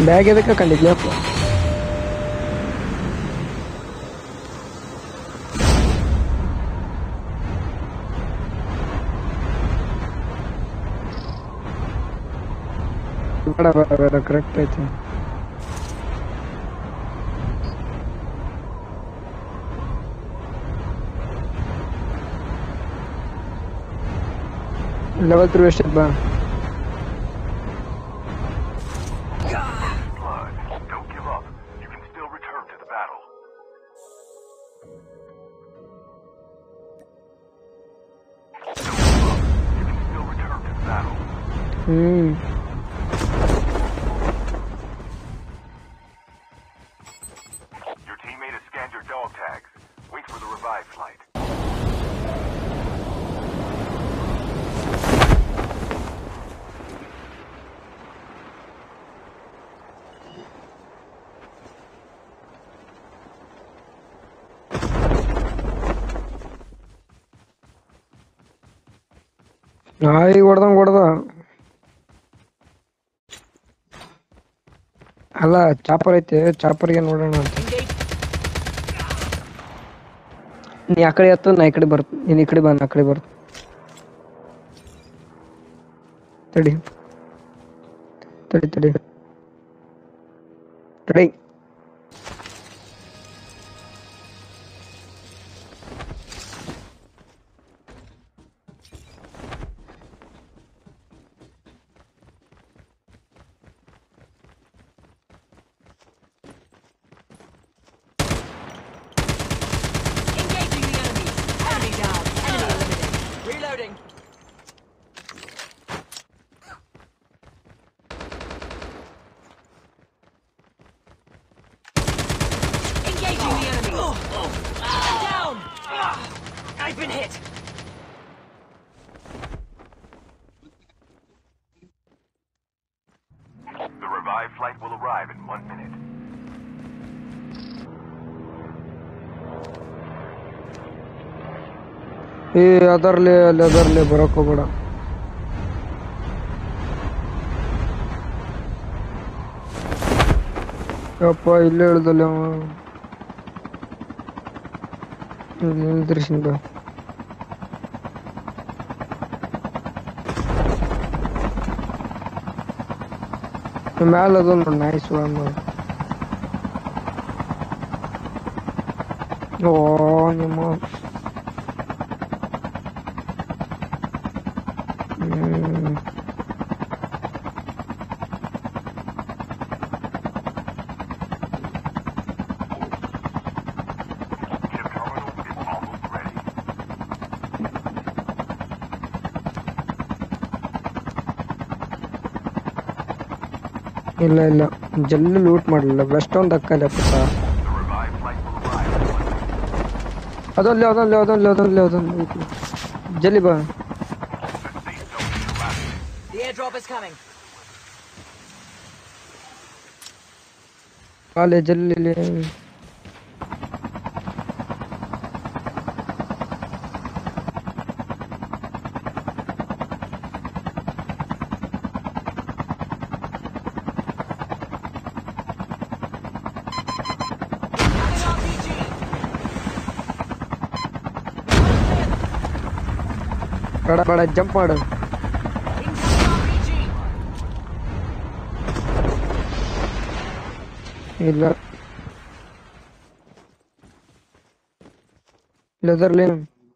Bag ಎದಕ್ಕೆ ಕಂಡಿದ್ಲಪ್ಪ? ಬೇಡ ಬೇಡ ಬೇಡ, ಕರೆಕ್ಟ್ ಐತಿ. ಲೆವೆಲ್ 3 ಎಷ್ಟೈತೆ ಬಾ. Your teammate has scanned your dog tags. Wait for the revive flight. ನಾಯಿ ಹೊಡ್ದ ಅಲ್ಲ, ಚಾಪರ್ ಐತೆ, ಚಾಪರ್ಗೆ ನೋಡೋಣ ಅಂತ. ನೀ ಆ ಕಡೆ ಹತ್ತ, ನಾ ಈ ಕಡೆ ಬರ್ತ. ನೀನ್ ಈ ಕಡೆ ಬಾ, ನಾ ಆ ಕಡೆ ಬರ್ತ. ತಡಿ ತಡಿ ತಡಿ ತಡಿ. I've been hit! The revive flight will arrive in 1 minute. ಅದರ್ಲೆ ಬರೋಕ್ ಹೋಗ್ಬೇಡ. ಯಪ್ಪ, ಇಲ್ಲೇ ಹೇಳ್ದಲ್ಲ ನಿಲ್ದ್ರಿಸಿಂದ. ಮ್ಯಾಲ ಅದೊಂದು ನೈಸ್ ಒನ್. ಓ ನಿಮ್ಮ ಇಲ್ಲ ಇಲ್ಲ, ಜಲ್ದಿ ಲೂಟ್ ಮಾಡಲಿಲ್ಲ. ವೆಸ್ಟ್ ಒಂದು ಅಕ್ಕಲ್ಲ ಪುಟ್ಟ. ಅದೊಂದು ಜಲ್ದಿ ಬಾ. The airdrop is coming. ಕಾಲೇ ಜಲ್ದಿ. ಬೇಡ ಜಂಪ್ ಮಾಡು. ಇಲ್ಲ ಲೆದರ್ಲಿ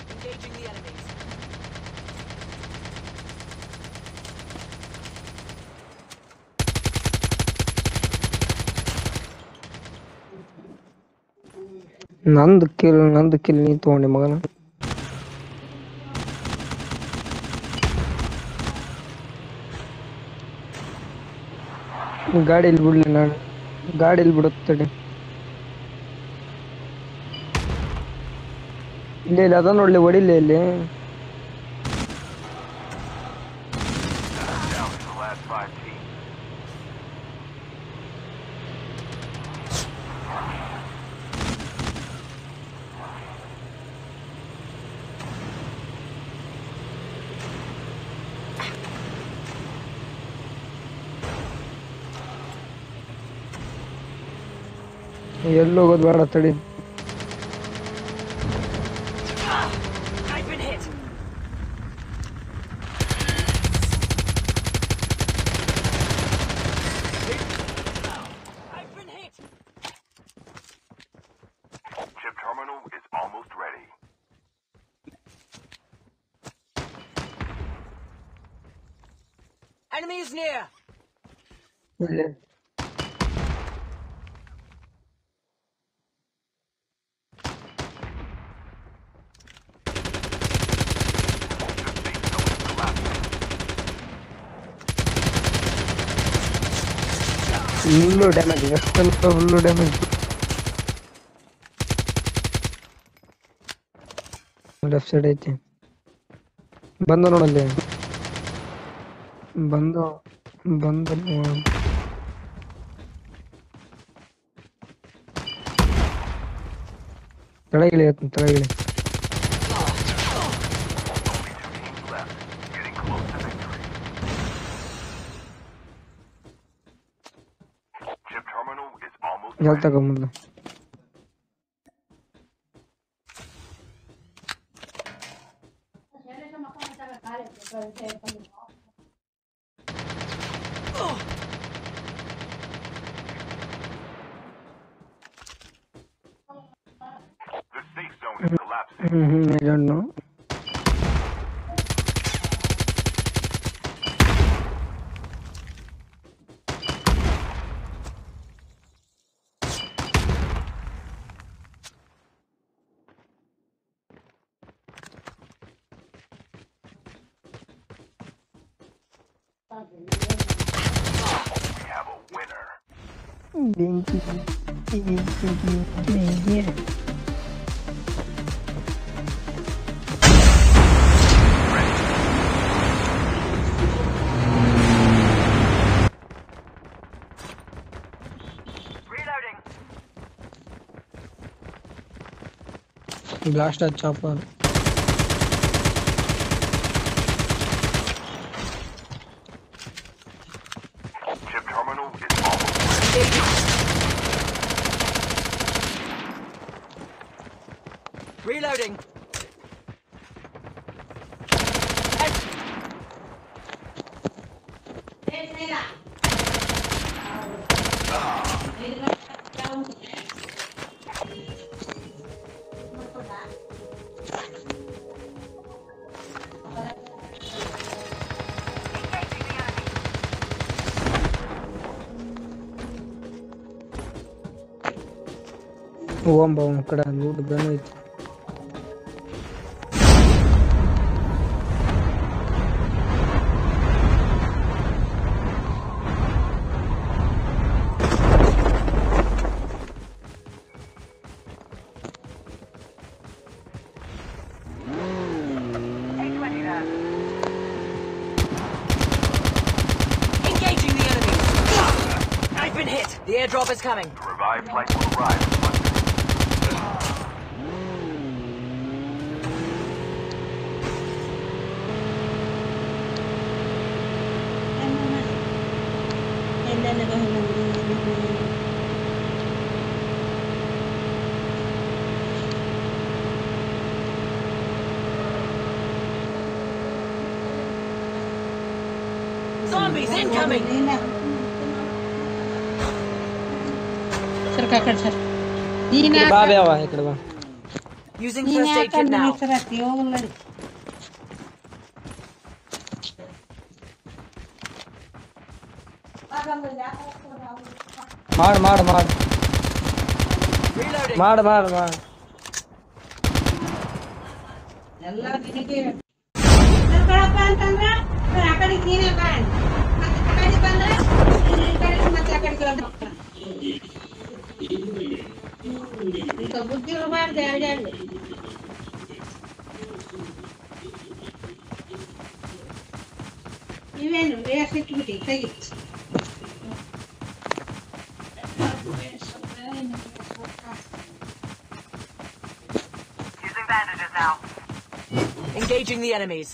ನಂದು ಕಿಲ್ ನೀ ತಗೊಂಡೆ ಮಗನ. ಗಾಡಿಯಲ್ಲಿ ಬಿಡ್ಲಿ, ನಾನು ಗಾಡಿಯಲ್ಲಿ ಬಿಡುತ್ತಡೆ. ಇಲ್ಲ ಅದ ನೋಡ್ಲಿ, ಹೊಡಿಲ್ಲ ಇಲ್ಲಿ. ಎಲ್ಲಿ ಹೋಗೋದು ಬೇಡ ತಡಿ. I've been hit. I've been hit. Chip terminal is almost ready. Enemy is near. ಇಲ್ಲಿ ಫುಲ್ಲು ಡ್ಯಾಮೇಜ್, ಎಷ್ಟೆಲ್ಲ ಫುಲ್ಲು ಡ್ಯಾಮೇಜ್. ಲೆಫ್ಟ್ ಸೈಡ್ ಐತಿ. ಬಂದ ನೋಡಲ್ಲಿ, ಬಂದು ತೆಳಗಿಳಿ ತೆಳಗಿಳಿ. Getting close to victory. Chip terminal is almost ಎಲ್ಲಿ ready. ತಗೊಂಬಂದು The safe zone is collapsing. I don't know. We have a winner. Reloading. Blast a chopper. Chip terminal is almost ready. Reloading. ಓಂಬ ಅವನ ಕಡೆ loot gun ಐತಿ. Engaging the enemy. I've been hit. The airdrop is coming. The revived flight will arrive in 1 minute. Zombies incoming. ಸರ್ ಕಾಕಡ್ ಸರ್ ಬಾ ಬೇವ ಈ ಕಡೆ ಬಾ. Using first aid kit now. ಮಾಡ್ ಮಾಡ್ ಮಾಡ್ Reloading. ಮಾಡ್ ಮಾಡ್ ಮಾಡ್ ಎಲ್ಲ ನಿನಗೆ ಕರ್ಕೊಳಪ್ಪ ಅಂತಂದ್ರೆ ಆ ಕಡೆ ನೀನೇ ಕಾಣ್ ಮತ್ತೆ ಆ ಕಡೆ ಬಂದ್ರೆ ಈ ಕಡೆ ಮತ್ತೆ ಆ ಕಡೆ ಈಗ ಬುದ್ಧಿ ಇರಬಾರ್ದು ಯಾರಿಗಾಗಲಿ. ನೀವೇನು ರೇಸ್ ಇಟ್ಬಿಟ್ಟು ತೆಗಿ. Using bandages now. Engaging the enemies.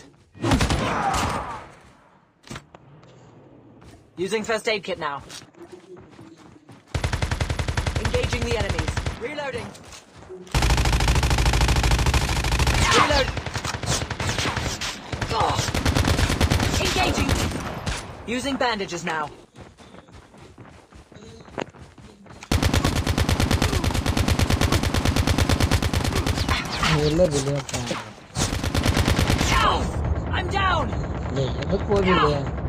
Using first aid kit now. Engaging the enemies. Reloading. Reload. Oh. Engaging. Using bandages now. ಎಲ್ಲದಿಲ್ಲಪ್ಪ I'm down. ಎದಕ್ಕೆ ಹೋಗಿಲ್ಲ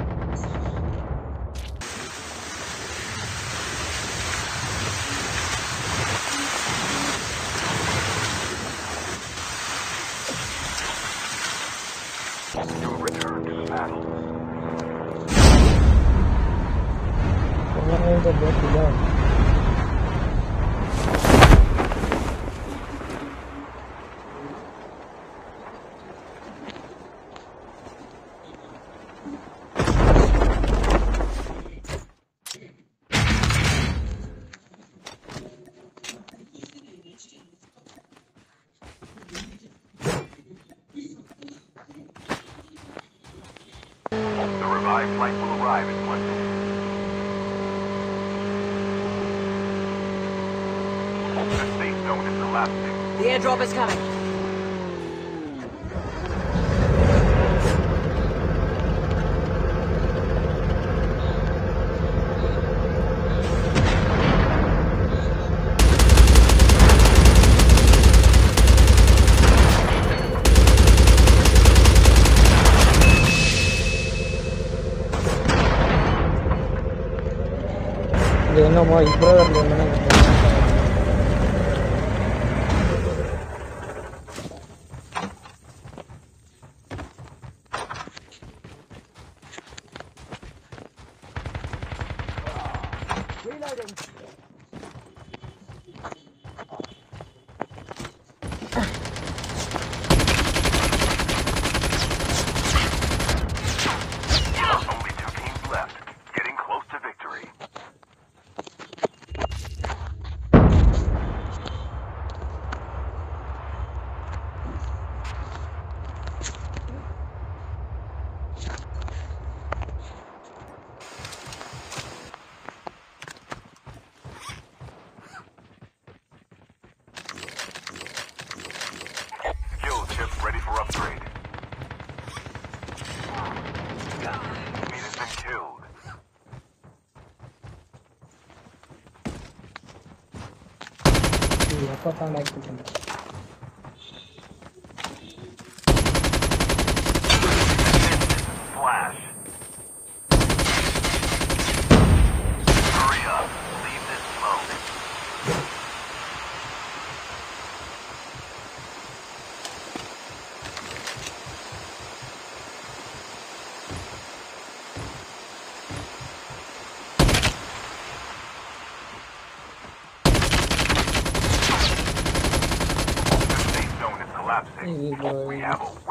You return to the battle. ಗೊತ್ತಿಲ್ಲ The revived flight will arrive in 1 minute. The safe zone is collapsing. The airdrop is coming. ಏನಮ್ಮ ಇಬ್ಬರಲ್ಲ ಮನೆಗೆ Only 2 teams left. Getting close to victory. Skill chip ready for upgrade. Enemy has been killed. ಎಪ್ಪತ್ತೊಂದು ಹಾಕ್ಬಿಟ್ಟು Flash. Hurry up. Leave this smoke. The safe zone is collapsing. ಈಗ We have a